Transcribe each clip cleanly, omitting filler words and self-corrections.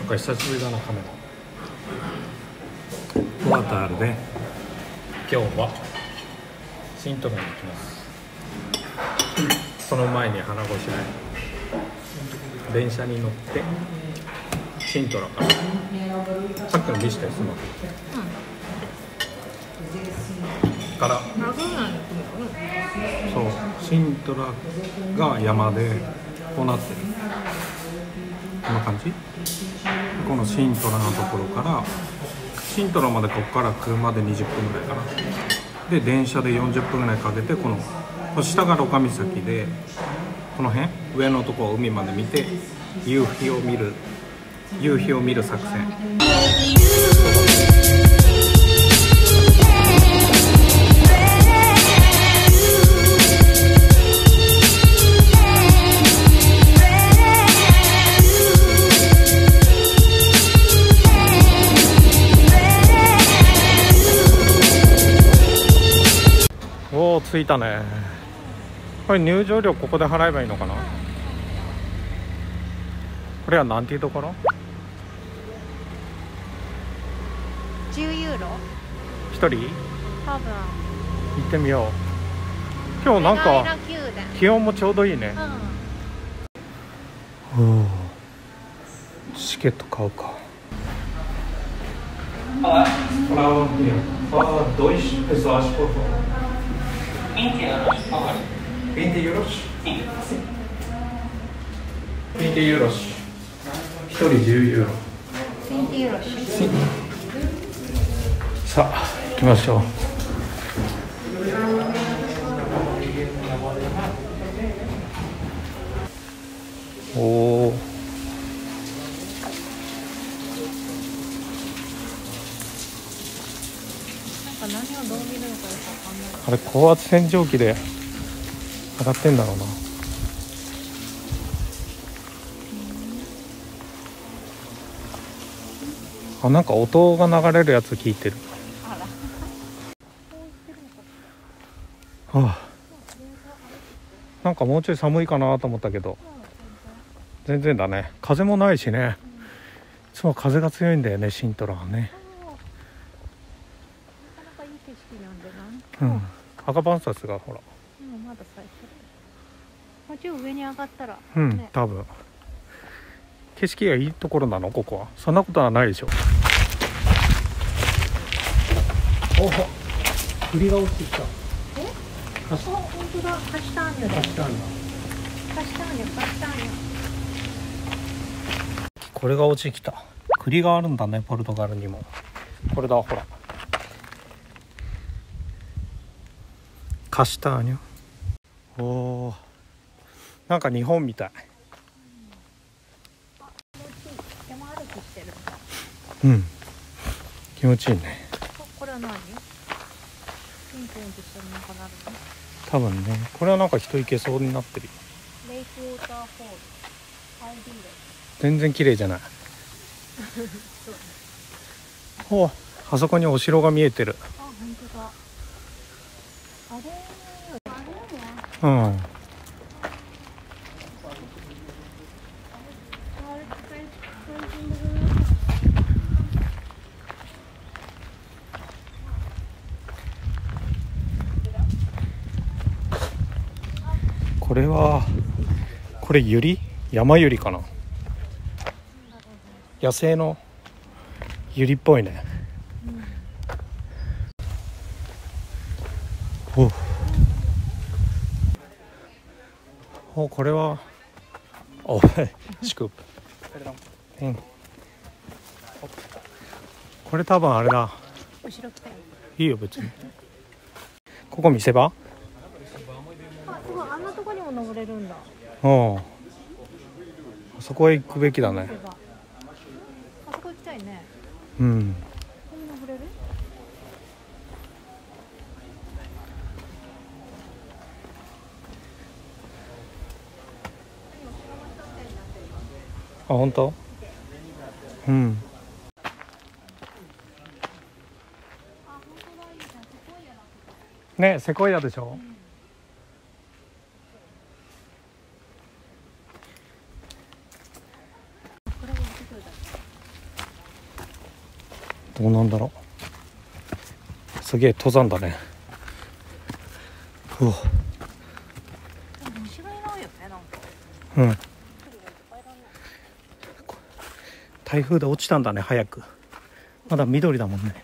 か久しぶりだなカメラ。クワタールで今日はシントロに行きます。その前に腹ごしらえ、電車に乗ってシントラからさっきのビシタスマからそうシントラが山でこうなってるこんな感じ。このシントラのところからシントラまでここから車で20分ぐらいかな。で電車で40分ぐらいかけてこの下がロカ岬でこの辺上のところ海まで見て夕日を見る作戦。おお、着いたね。これ入場料ここで払えばいいのかな。これはなんていうところ 10ユーロ 1人多分行ってみよう。今日なんか気温もちょうどいいね。おお、チケット買うか。20 euros. 20 euros. 1人10ユーロ。 20ユーロ。 さあ行きましょう。おお。 何をどう見るのかよくわかんない。 あれ高圧洗浄機で上がってんだろうな。あ、なんか音が流れるやつ聞いてる。はあ、なんかもうちょい寒いかなと思ったけど全然だね。風もないしね。いつも風が強いんだよねシントラはね。うん、赤パンサスがほら、 まだ咲いてる。もうちょい上に上がったら、 うん、多分景色がいいところなのここは。そんなことはないでしょ。お、栗が落ちてきた。 本当だ、カシターニャだ。カシターニャ。 これが落ちてきた。栗があるんだねポルトガルにも。これだほら。カシターニャ。おお、なんか日本みたい。 山歩きしてる。 うん、気持ちいいね。 これは何？ピンポンとしてるのかなるの？ 多分ね、これはなんか人行けそうになってる。 レイクウォーターフォール。 全然綺麗じゃない。お、あそこにお城が見えてる。 あ、本当だ。 うん。これユリ？山ユリかな。野生のユリっぽいね。お、これはおシクープ、うん、これ多分あれだ。 後ろ来たよ。 いいよ別に。ここ見せ場？ あ、すごい、あんなとこにも登れるんだ。 うん、あそこへ行くべきだね。 あそこ行きたいね。 うん。 ここに登れる？ あ、本当？うん。ね、セコイアでしょ。 どうなんだろう。すげえ登山だね。うわ。 虫がいないよね、なんか。 うん。台風で落ちたんだね、早く。まだ緑だもんね。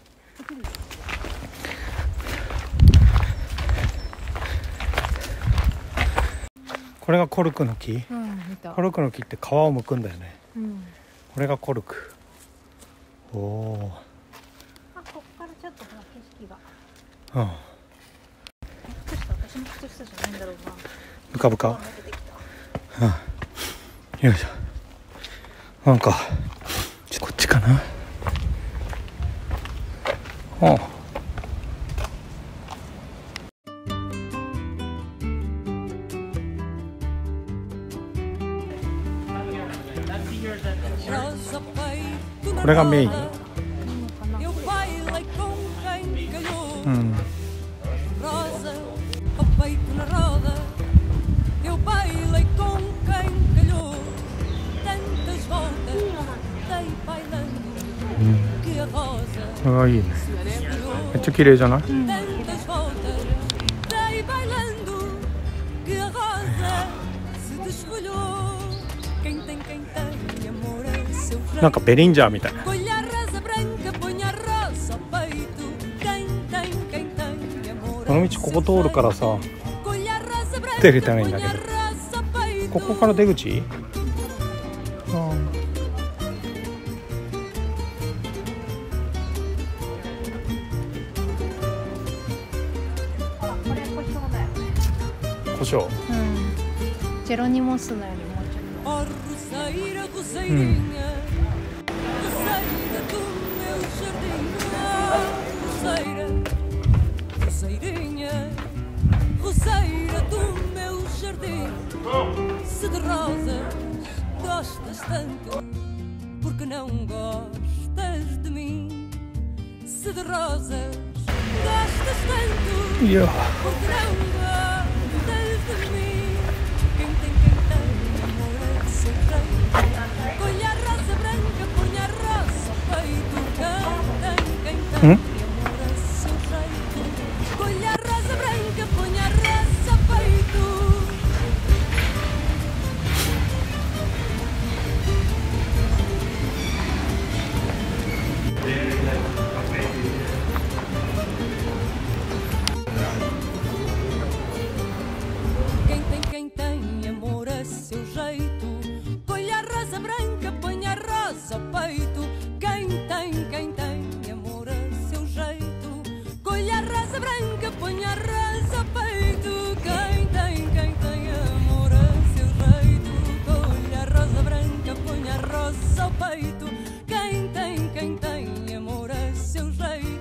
これがコルクの木、 うん、見た。 コルクの木って皮を剥くんだよね。 うん。 これがコルク。おお。 あ、こっからちょっとほら景色が。 うん。 靴下、私の靴下じゃないんだろうな。 ブカブカ。 抜けてきた。 うん。よいしょ。なんかこっちかな。ああ。これがメイン。うん。これがいいね。めっちゃ綺麗じゃない？うん、なんかベリンジャーみたいな。この道ここ通るからさ、出れたらいいんだけど。ここから出口？胡椒。うん。 ジェロニモスのよりもうちょっと。うん。 いや。うん？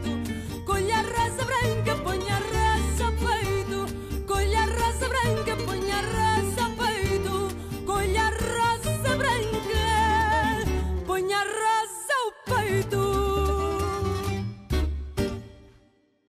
Colhe a rosa branca, põe a rosa ao peito. Colhe a rosa branca,